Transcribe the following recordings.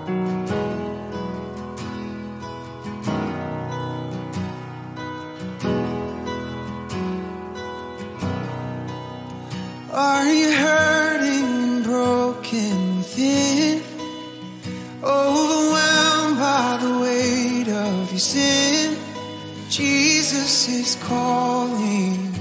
Are you hurting and broken within? Overwhelmed by the weight of your sin? Jesus is calling.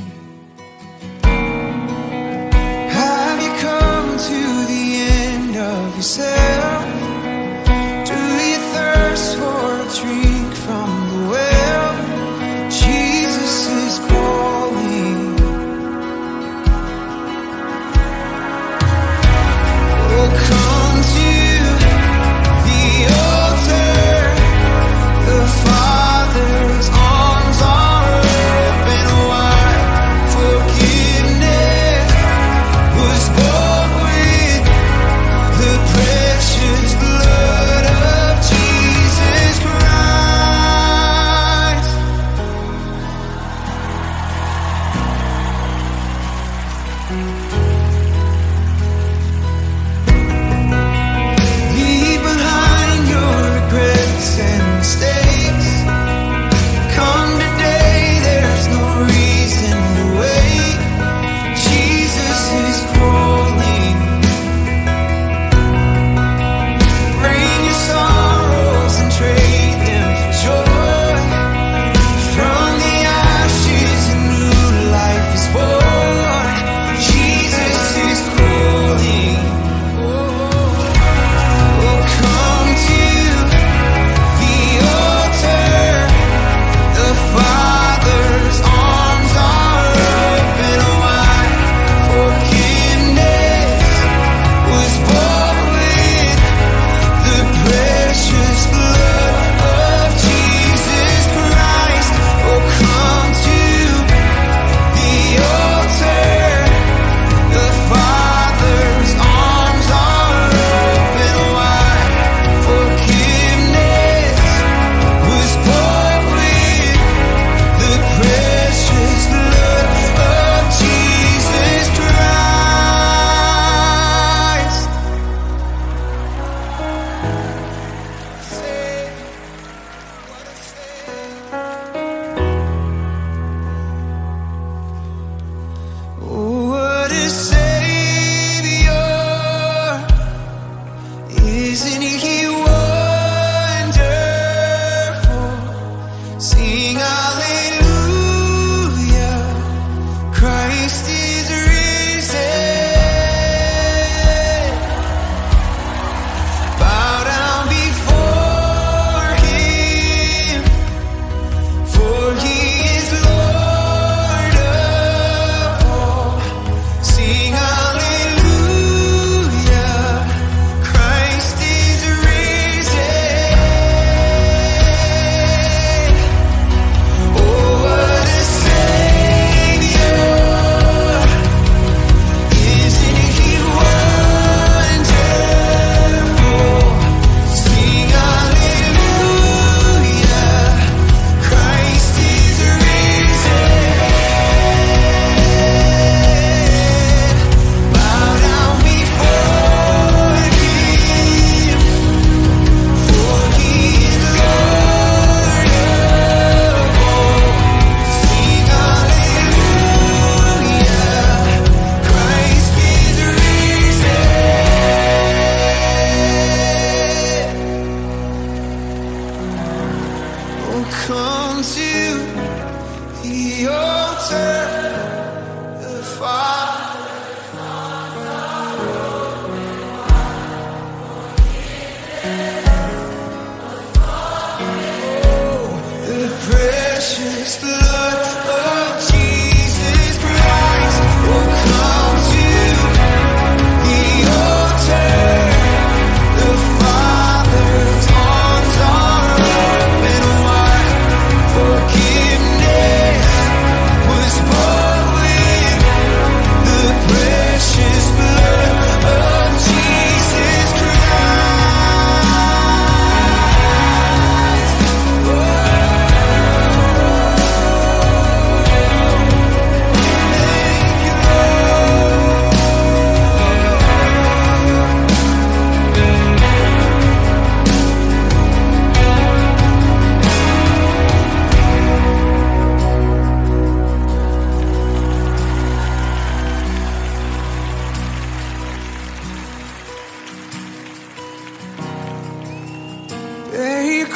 Have you come to the end of yourself? Do you thirst for a drink from the well? Jesus is calling. Oh, come to the altar. The Father's arms are open wide. Forgiveness was bought with the presence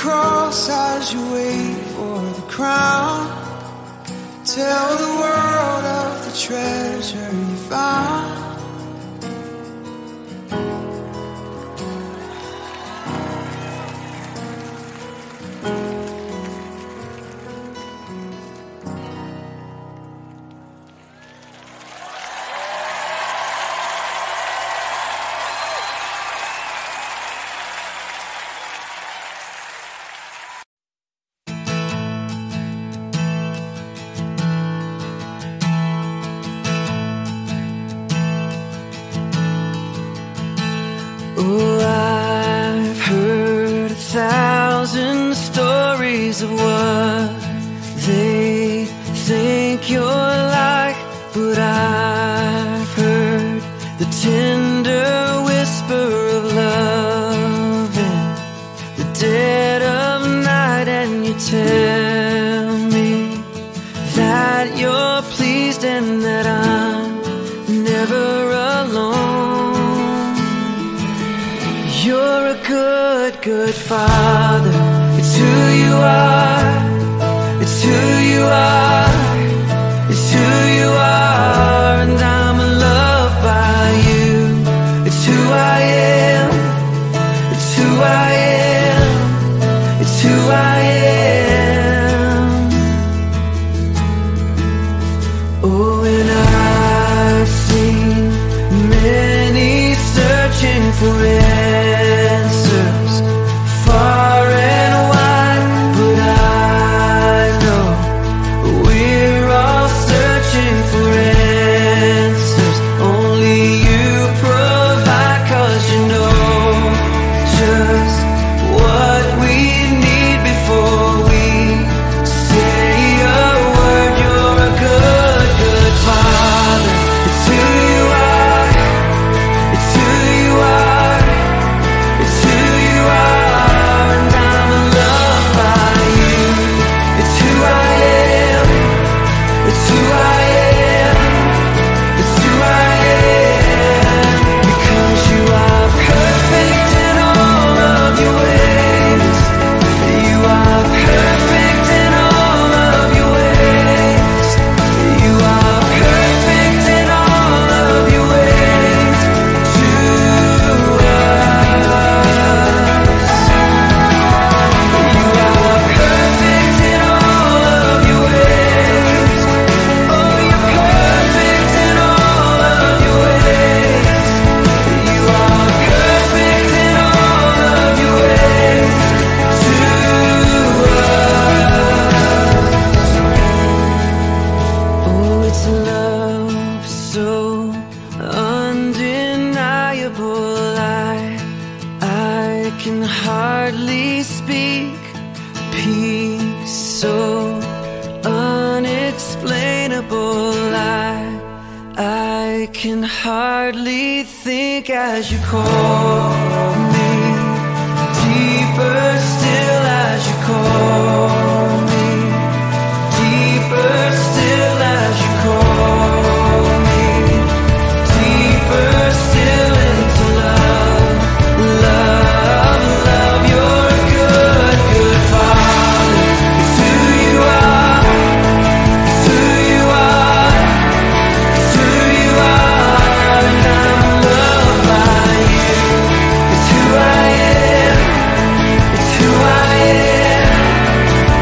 cross as you wait for the crown. Tell the world of the treasure you found. Oh, I've heard 1,000 stories of what they think you're like, but I've heard the tender whisper of love in the dead of night, and you tell me that you're pleased and that I'm never alone. You're a good, good father. It's who you are. It's who you are. It's who you are. And I'm loved by you. It's who I am. It's who I am. It's who I am. Oh, and I've seen many searching for answers far and wide, but I know we're all searching for answers only you provide, 'cause you know just what we need before we say a word. You're a good, good father. It's who you are. It's who you are. It's who you are. And I'm loved by you. It's who I am. It's who I am. It's who I am. Because you are perfect in all of your ways. You are perfect in all of your ways. You are perfect in all of your ways to us. You are perfect in all of your ways. Oh, you're perfect in all of your ways. You are perfect in all of your ways to us. Oh, it's love so undeniable. I can hardly speak. Peace so unexplainable. I can hardly think as you call me. Deeper still as you call me. Deeper still as you call me. Deeper still into love. Love, love. You're a good, good father. It's who you are. It's who you are. It's who you are. And I'm loved by you. It's who I am. It's who I am.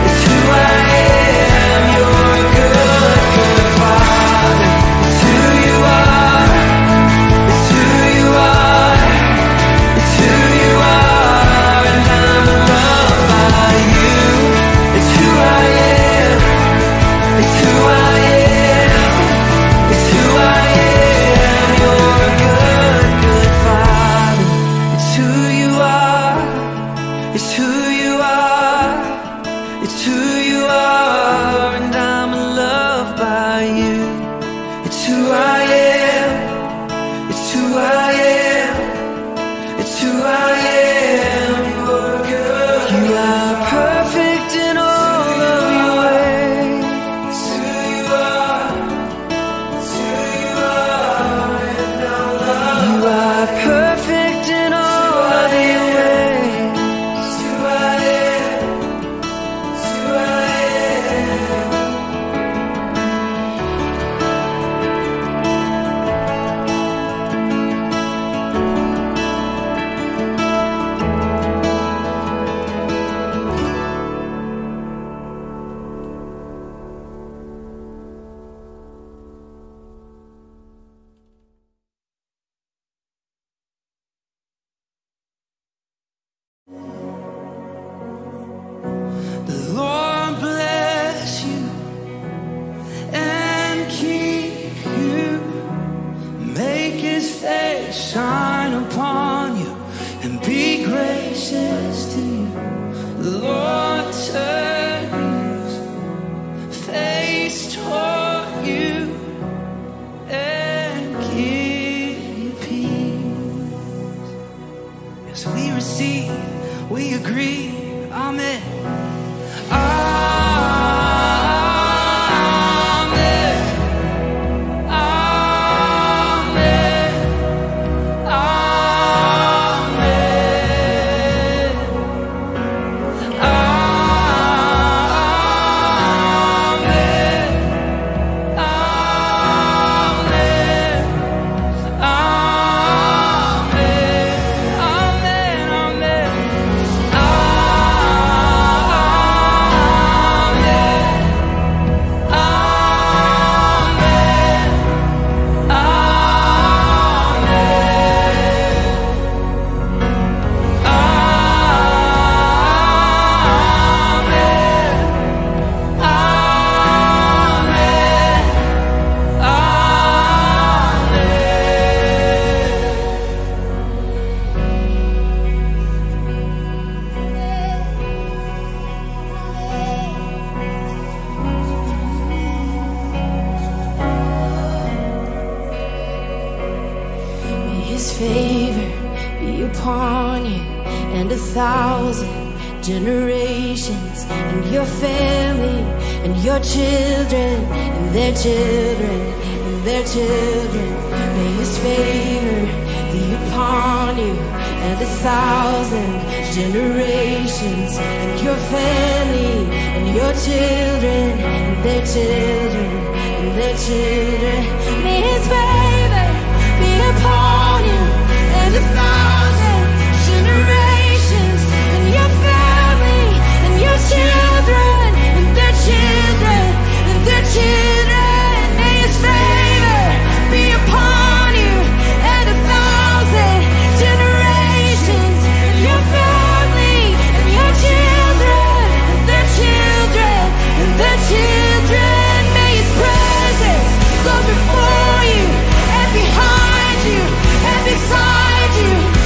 As we receive, we agree. Amen. Generations and your family and your children and their children and their children. May His favor be upon you and 1,000 generations and your family and your children and their children and their children. May His favor be upon you and 1,000 generations and your family and your children and their children and their children. May His favor be upon you and 1,000 generations and your family and your children and their children and their children. May His presence go before you and behind you and beside you.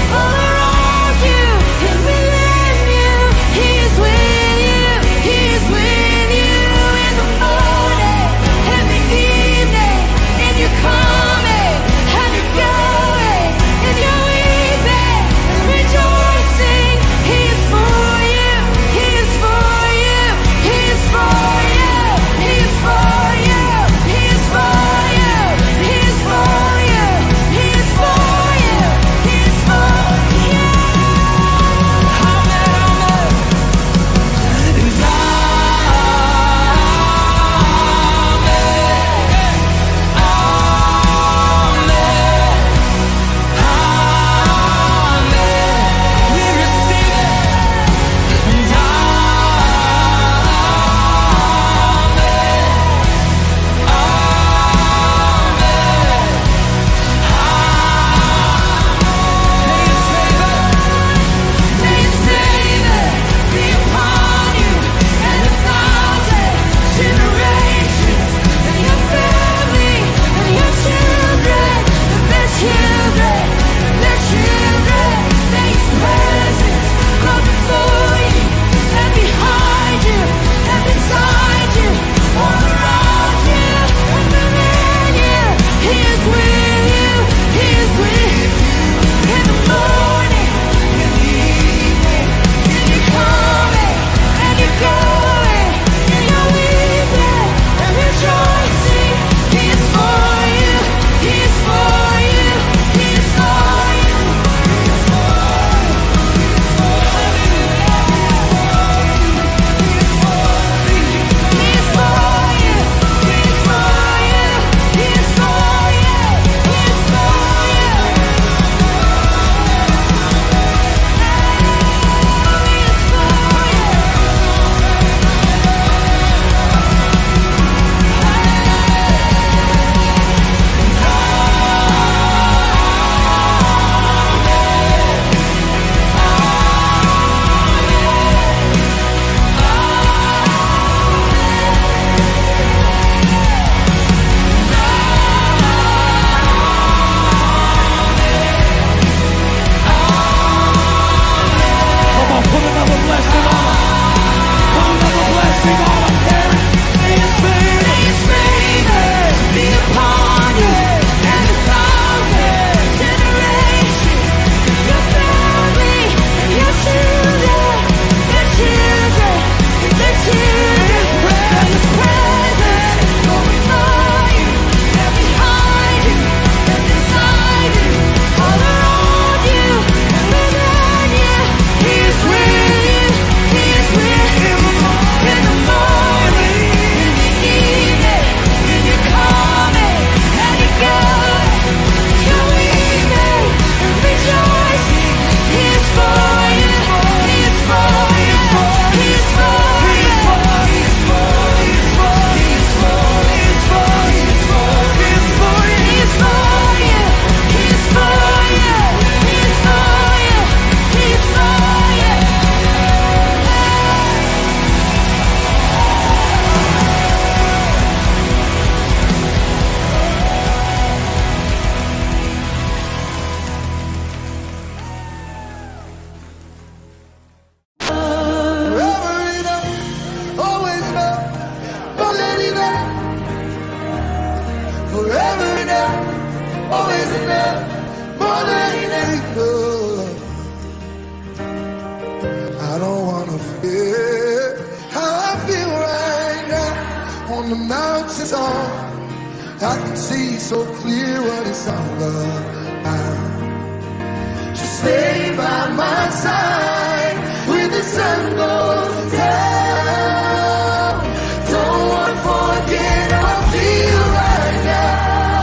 on the mountaintop, I can see so clear what it's all about. Just stay by my side when the sun goes down. Don't want to forget how I feel right now.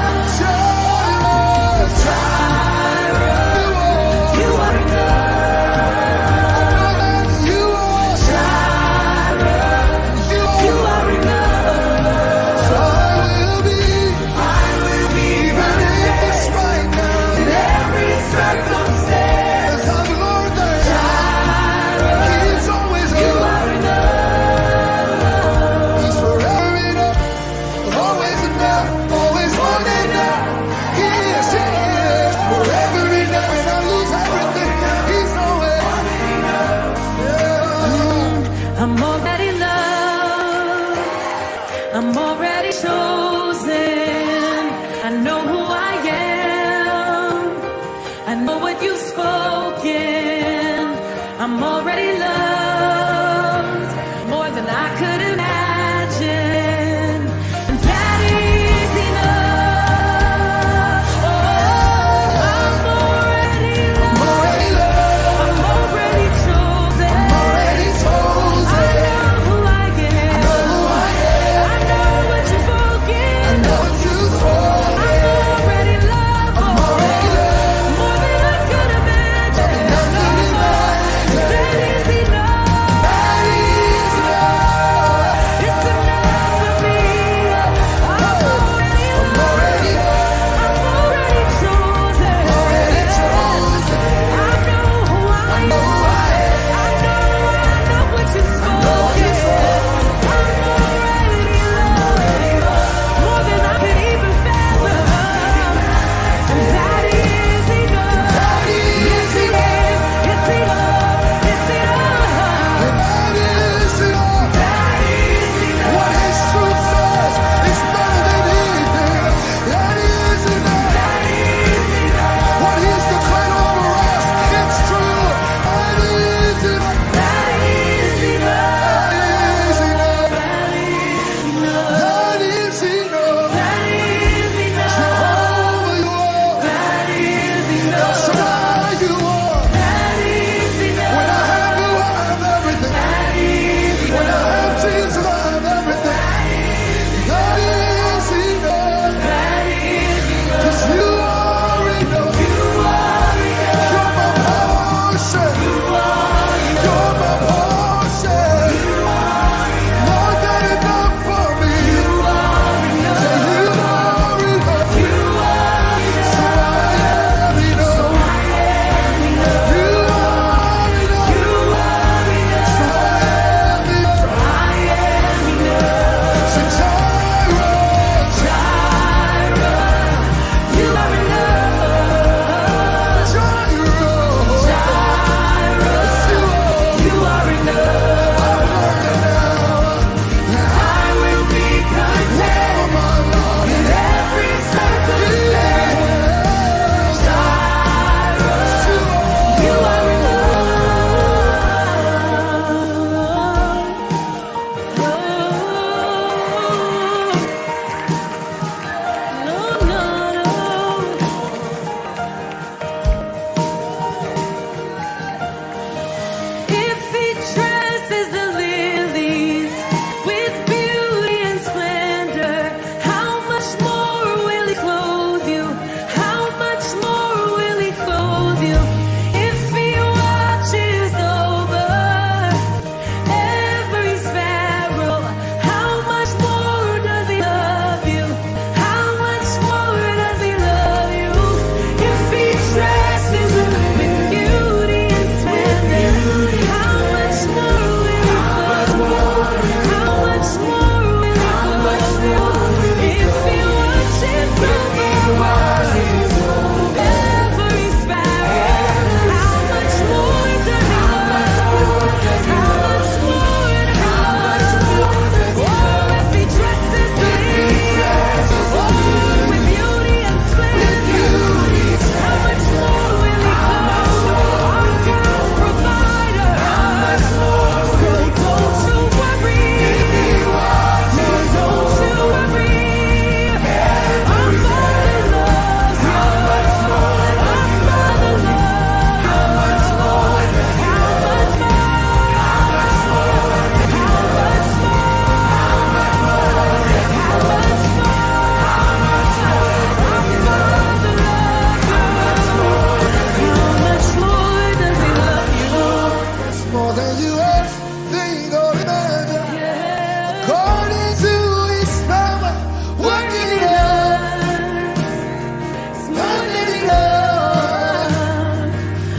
Jireh, you are enough. You are Jireh, you are enough. So I will be running this right now in every circumstance. I'm Lord that Jireh, He's always you are enough. He's forever enough, always enough, always more than enough. He is forever enough. When I lose everything, He's always enough. Yeah. I'm already loved. I'm already chosen. I know who I am. I know what you've spoken. I'm already loved more than I could imagine. And that is enough. Oh, I'm already loved. I'm already chosen. I'm already chosen. I know who I am. I know what you've spoken. I know what you've spoken. I'm already loved. I'm already loved. More than I could imagine. More than I could imagine. That is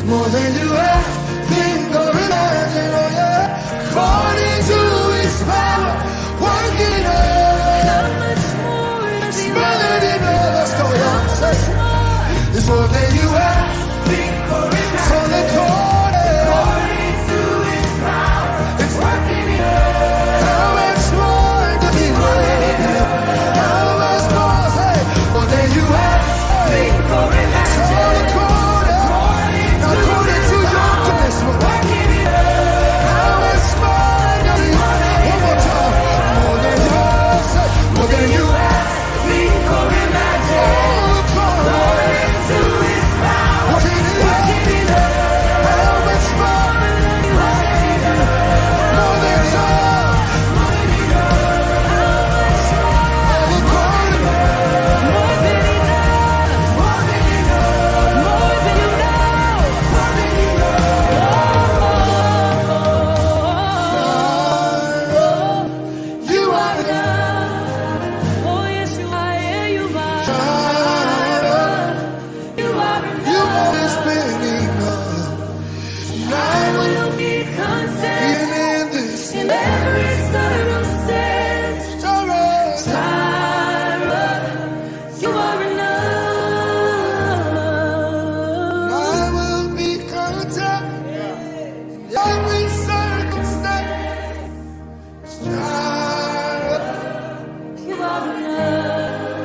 more than you ever think or imagine, oh yeah, according to His power, working it out. How much more does He More than you know, let's go, y'all. It's more than you ever think or imagine. So let's go. According to His power, it's working it out. How much more does He work? How much more, say, more than you ever think or imagine. So let's go. According to your goodness, working it out. How much more does He work? One more time. More than you ever, say, more than you ever think or imagine. According to His power, working it out. How much more than you ever, more than you ever, more than you know. How much more, according to more than enough, more than you know, more than you know. more than you know. You are enough. Oh yes, you are. Yeah, you are. You are You enough. always been enough. And I will Will be content be in this. in every circumstance. Jireh. Jireh, you are enough. I will be content in every circumstance. Jireh. You are enough.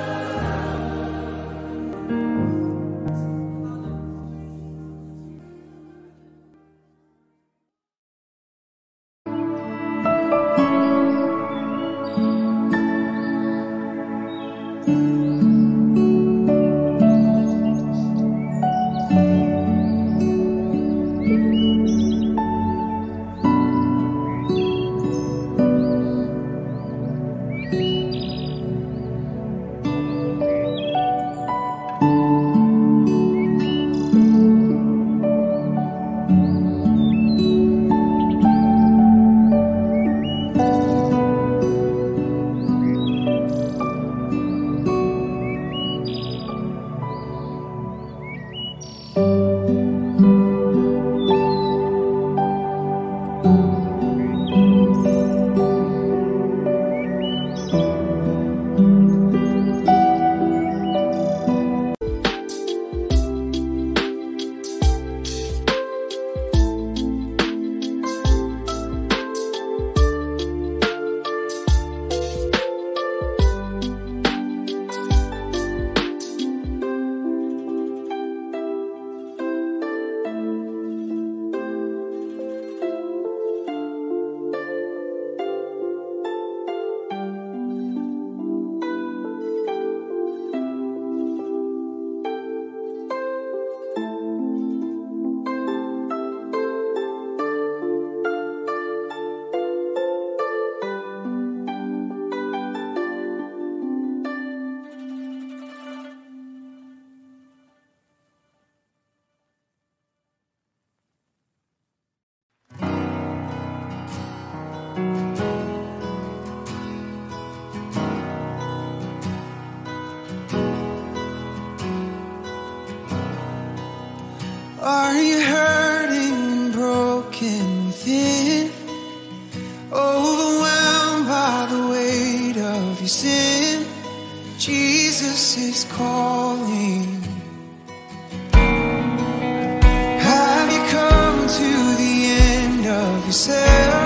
Are you hurting, broken within, overwhelmed by the weight of your sin? Jesus is calling. Have you come to the end of yourself?